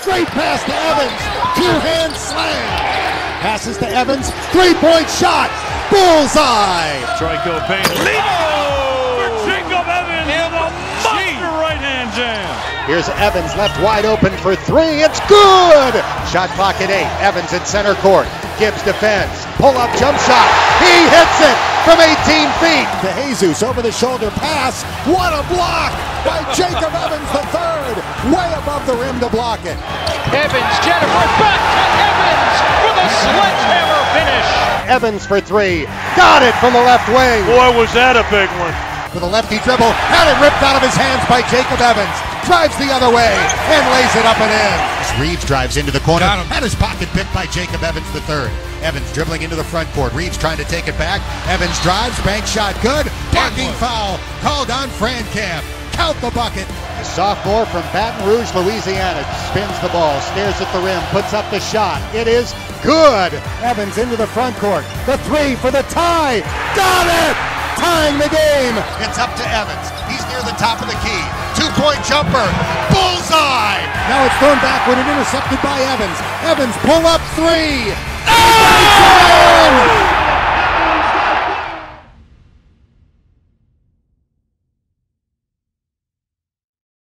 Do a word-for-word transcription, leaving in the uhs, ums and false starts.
straight pass to Evans, two-hand slam. Passes to Evans, three-point shot, bullseye. Trico Payne, Lino for Jacob Evans with a monster right-hand jam. Here's Evans left wide open for three, it's good! Shot clock at eight, Evans at center court. Gibbs defends, pull-up jump shot, he hits it from eighteen feet. To Jesus, over-the-shoulder pass, what a block by Jacob Evans the third, way above the rim to block it. Evans, Jennifer, back to Evans with a sledgehammer finish. Evans for three, got it from the left wing. Boy, was that a big one. With a lefty dribble, had it ripped out of his hands by Jacob Evans. Drives the other way and lays it up and in. Reeves drives into the corner. Had his pocket picked by Jacob Evans the third. Evans dribbling into the front court. Reeves trying to take it back. Evans drives, bank shot good. Blocking foul called on Frankamp. Count the bucket. The sophomore from Baton Rouge, Louisiana, spins the ball, stares at the rim, puts up the shot. It is good. Evans into the front court. The three for the tie. Got it! Tying the game. It's up to Evans. He's near the top of the key. Two-point jumper. Bullseye! Now it's thrown backward and intercepted by Evans. Evans pull up three. Oh!